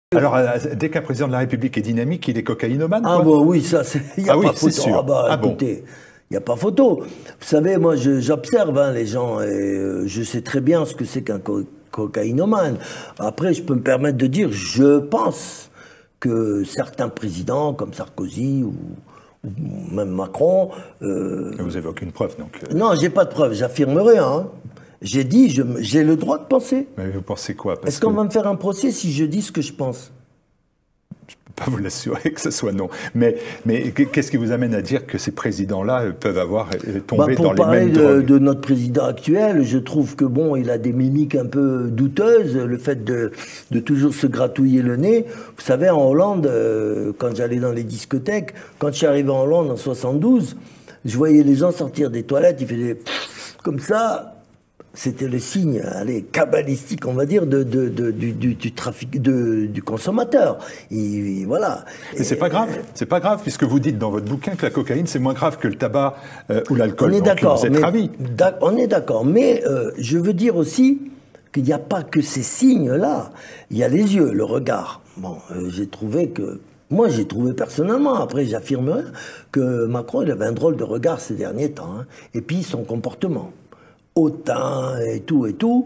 Alors, dès qu'un président de la République est dynamique, il est cocaïnomane, Ah quoi. bon, oui, ça, il n'y a pas photo. Sûr. Ah bah, écoutez, il n'y a pas photo. Vous savez, moi, j'observe les gens et je sais très bien ce que c'est qu'un cocaïnomane. Après, je peux me permettre de dire, je pense que certains présidents, comme Sarkozy ou même Macron... Vous n'avez aucune preuve, donc... Non, j'ai pas de preuve, j'affirme rien. Hein. J'ai dit, j'ai le droit de penser. Mais vous pensez quoi? Est-ce qu'on va me faire un procès si je dis ce que je pense? Je ne peux pas vous l'assurer que ce soit non. Mais qu'est-ce qui vous amène à dire que ces présidents-là peuvent avoir tombé dans les mêmes drogues? Pour parler de notre président actuel, je trouve que bon, il a des mimiques un peu douteuses. Le fait de toujours se gratouiller le nez. Vous savez, en Hollande, quand j'allais dans les discothèques, quand je suis arrivé en Hollande en 72, je voyais les gens sortir des toilettes, ils faisaient comme ça. C'était le signe, allez, cabalistique, on va dire, du trafic, du consommateur. Et voilà. Mais c'est pas grave, puisque vous dites dans votre bouquin que la cocaïne, c'est moins grave que le tabac ou l'alcool. On est d'accord. Vous êtes ravis. On est d'accord. Mais je veux dire aussi qu'il n'y a pas que ces signes-là. Il y a les yeux, le regard. Bon, j'ai trouvé que... Moi, j'ai trouvé personnellement, après j'affirmerai, que Macron, il avait un drôle de regard ces derniers temps. Hein. Et puis son comportement. Hautain et tout,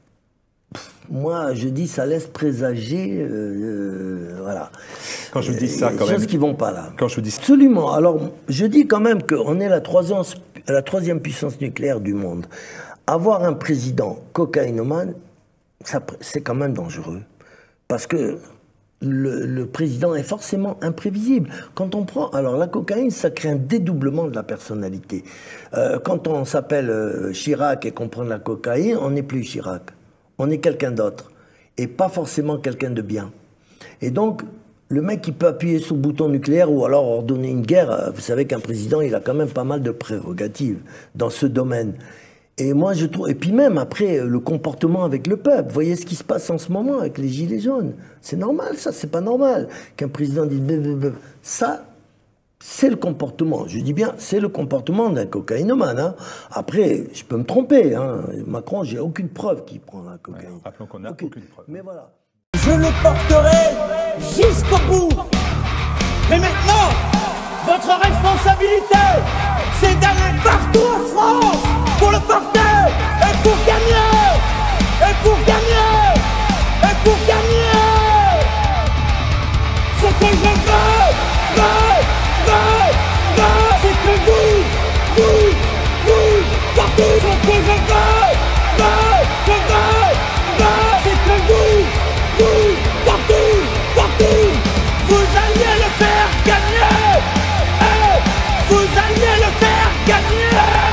moi je dis ça laisse présager, voilà. Quand je dis ça, quand même. Choses qui vont pas là. Quand je dis... Absolument. Alors je dis quand même qu'on est la troisième puissance nucléaire du monde. Avoir un président cocaïnomane, c'est quand même dangereux, parce que le président est forcément imprévisible. Quand on prend... Alors, la cocaïne, ça crée un dédoublement de la personnalité. Quand on s'appelle Chirac et qu'on prend de la cocaïne, on n'est plus Chirac. On est quelqu'un d'autre. Et pas forcément quelqu'un de bien. Et donc, le mec qui peut appuyer sur le bouton nucléaire ou alors ordonner une guerre, vous savez qu'un président, il a quand même pas mal de prérogatives dans ce domaine. Et moi, je trouve... Et puis même, après, le comportement avec le peuple. Vous voyez ce qui se passe en ce moment avec les Gilets jaunes. C'est normal, ça, c'est pas normal. Qu'un président dise... Ça, c'est le comportement. Je dis bien, c'est le comportement d'un cocaïnomane. Hein. Après, je peux me tromper. Hein. Macron, j'ai aucune preuve qu'il prend la cocaïne. Ouais, rappelons qu'on n'a aucune preuve. Mais voilà. Je le porterai jusqu'au bout. Mais maintenant, votre responsabilité, c'est d'aller partout en France pour le porter et pour gagner, et pour gagner, et pour gagner. Ce que je veux, c'est que vous, partout. Ce que je veux, c'est que vous, partout, vous allez le faire gagner, vous allez le faire gagner.